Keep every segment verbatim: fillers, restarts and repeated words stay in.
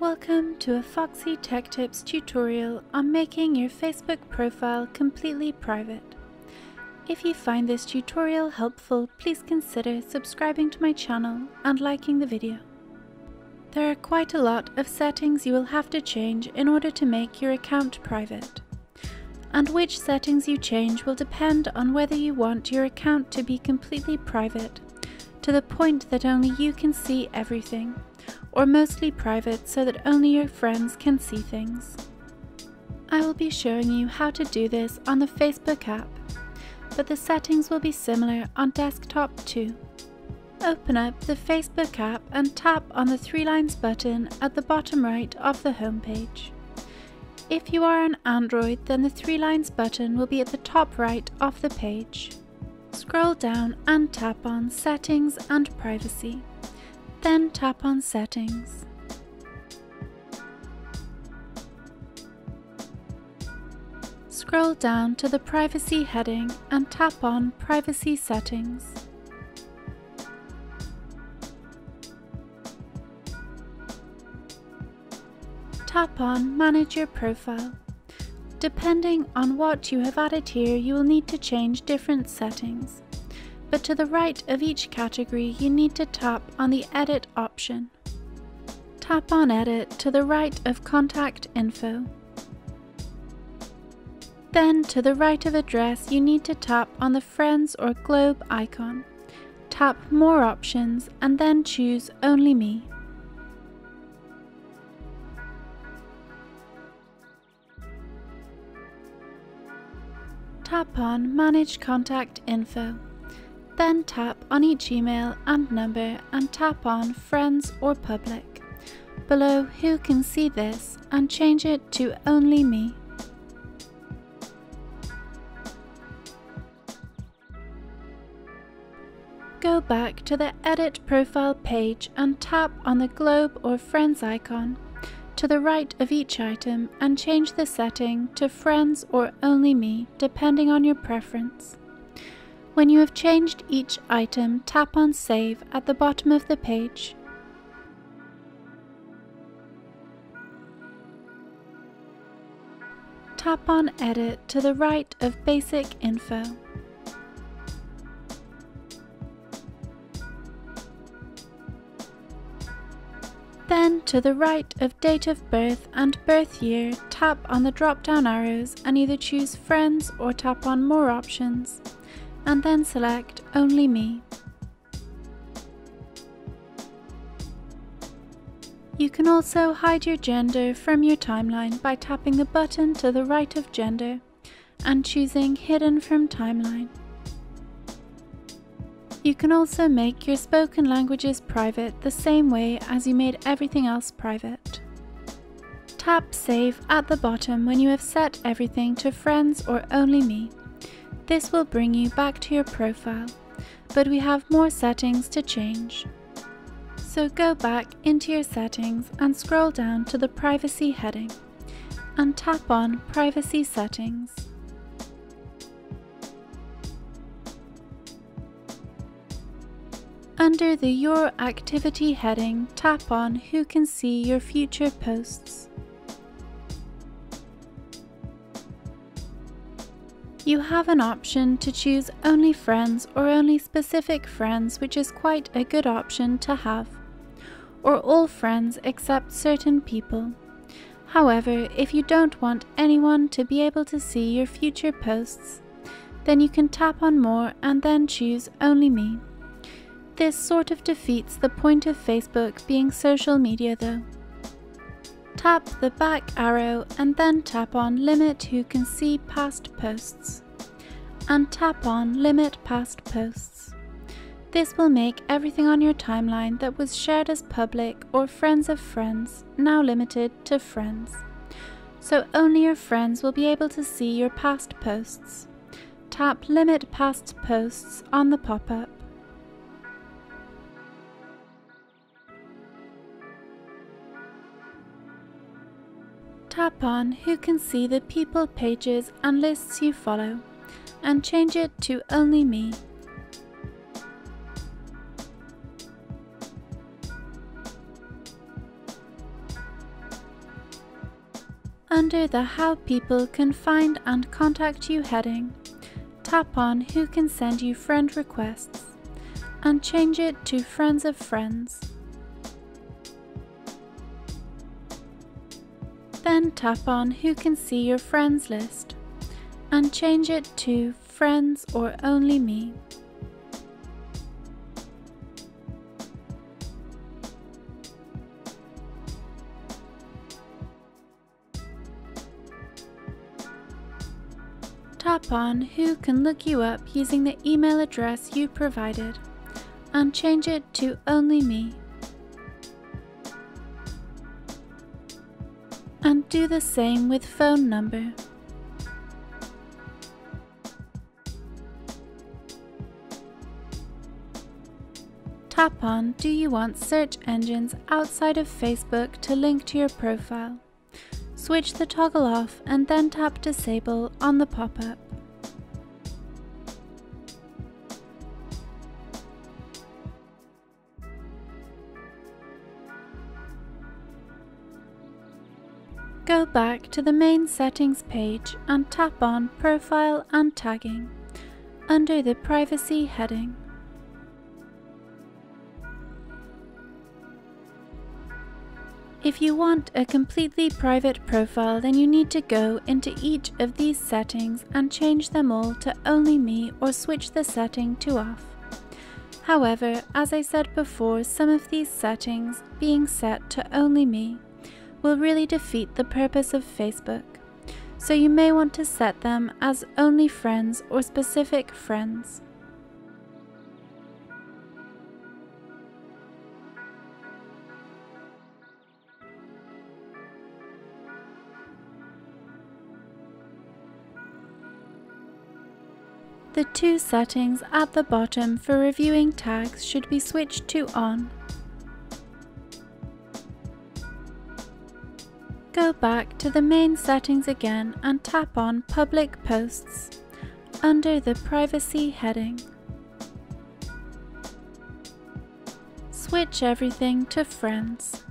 Welcome to a Foxy Tech Tips tutorial on making your Facebook profile completely private. If you find this tutorial helpful, please consider subscribing to my channel and liking the video. There are quite a lot of settings you will have to change in order to make your account private. And which settings you change will depend on whether you want your account to be completely private, to the point that only you can see everything, or mostly private so that only your friends can see things. I will be showing you how to do this on the Facebook app, but the settings will be similar on desktop too. Open up the Facebook app and tap on the three lines button at the bottom right of the home page. If you are on Android, then the three lines button will be at the top right of the page. Scroll down and tap on Settings and Privacy. Then tap on Settings. Scroll down to the Privacy heading and tap on Privacy Settings. Tap on Manage Your Profile. Depending on what you have added here, you will need to change different settings. But to the right of each category, you need to tap on the Edit option. Tap on Edit to the right of Contact Info. Then to the right of Address, you need to tap on the Friends or globe icon. Tap More Options and then choose Only Me. Tap on Manage Contact Info. Then tap on each email and number and tap on Friends or Public. Below Who Can See This and change it to Only Me. Go back to the Edit Profile page and tap on the globe or Friends icon to the right of each item and change the setting to Friends or Only Me depending on your preference. When you have changed each item, tap on Save at the bottom of the page. Tap on Edit to the right of Basic Info. Then to the right of Date of Birth and Birth Year, tap on the drop-down arrows and either choose Friends or tap on More Options, and then select Only Me. You can also hide your gender from your timeline by tapping the button to the right of Gender and choosing Hidden from Timeline. You can also make your spoken languages private the same way as you made everything else private. Tap Save at the bottom when you have set everything to Friends or Only Me. This will bring you back to your profile, but we have more settings to change. So go back into your settings and scroll down to the Privacy heading and tap on Privacy Settings. Under the Your Activity heading, tap on Who Can See Your Future Posts. You have an option to choose only friends or only specific friends, which is quite a good option to have, or all friends except certain people. However, if you don't want anyone to be able to see your future posts, then you can tap on More and then choose Only Me. This sort of defeats the point of Facebook being social media though. Tap the back arrow and then tap on Limit Who Can See Past Posts and tap on Limit Past Posts. This will make everything on your timeline that was shared as public or friends of friends now limited to friends. So only your friends will be able to see your past posts. Tap Limit Past Posts on the pop-up. Tap on Who Can See the People pages and lists you follow, and change it to Only Me. under the How People Can Find and Contact You heading, tap on Who Can Send You Friend Requests and change it to Friends of Friends. Then tap on Who Can See Your Friends list and change it to Friends or Only Me. Tap on Who Can Look You Up using the email address you provided and change it to Only Me. And do the same with phone number. Tap on Do you want search engines outside of Facebook to link to your profile? Switch the toggle off and then tap Disable on the pop-up. Go back to the main settings page and tap on Profile and Tagging under the Privacy heading. If you want a completely private profile, then you need to go into each of these settings and change them all to Only Me or switch the setting to off. However, as I said before, some of these settings being set to Only Me will really defeat the purpose of Facebook, so you may want to set them as Only Friends or Specific Friends. The two settings at the bottom for reviewing tags should be switched to on. Go back to the main settings again and tap on Public Posts under the Privacy heading. Switch everything to Friends.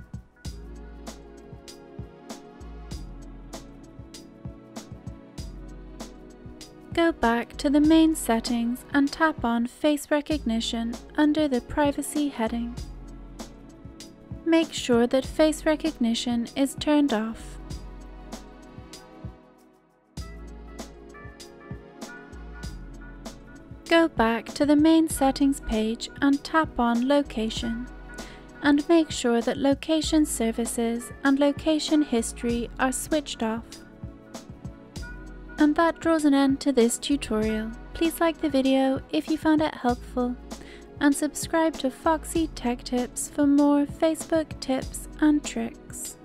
Go back to the main settings and tap on Face Recognition under the Privacy heading. Make sure that face recognition is turned off. Go back to the main settings page and tap on Location and make sure that location services and location history are switched off. And that draws an end to this tutorial. Please like the video if you found it helpful and subscribe to Foxy Tech Tips for more Facebook tips and tricks.